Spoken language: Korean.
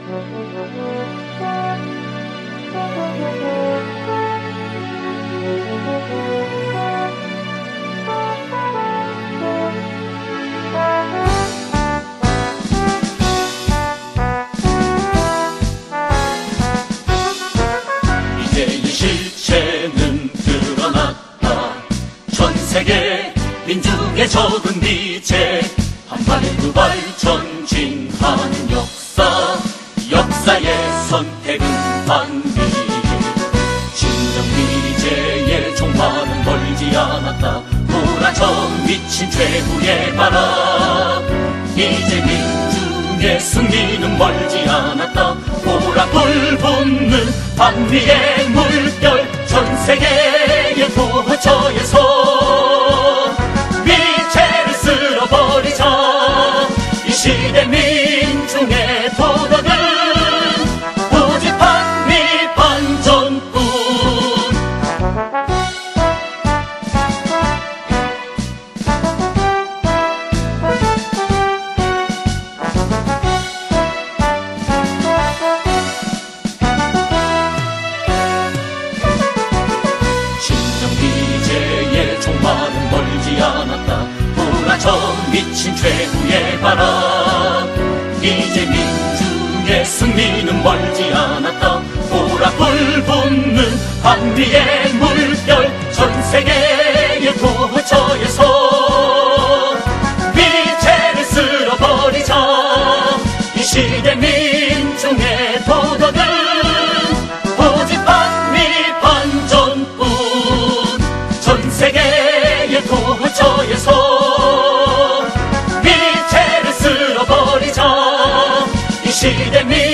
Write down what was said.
실체는 드러났다. 전 세계 민중의 적은 미제 한발의 두발 전진한 역사, 역사의 선택은 반미. 진정 미제의 종말은 멀지 않았다. 돌아져 미친 최후의 바람, 이제 민중의 승리는 멀지 않았다. 보라불 붙는 반미의 물결, 전 세계의 도처에서 미제를 쓸어버리자. 이 시대 민중의 도덕은 오직 반미 반전뿐. 종말은 멀지 않았다. 돌아져 미친 최후의 바람, 이제 민중의 승리는 멀지 않았다. 보라불 붙는 반미의 물결, 전 세계의 도처에서 미제를 쓸어버리자. 이 시대 민중의 도덕은 오직 반미 반전뿐. 전 세계의 도처에서 미제를 쓸어버리자. 이 시대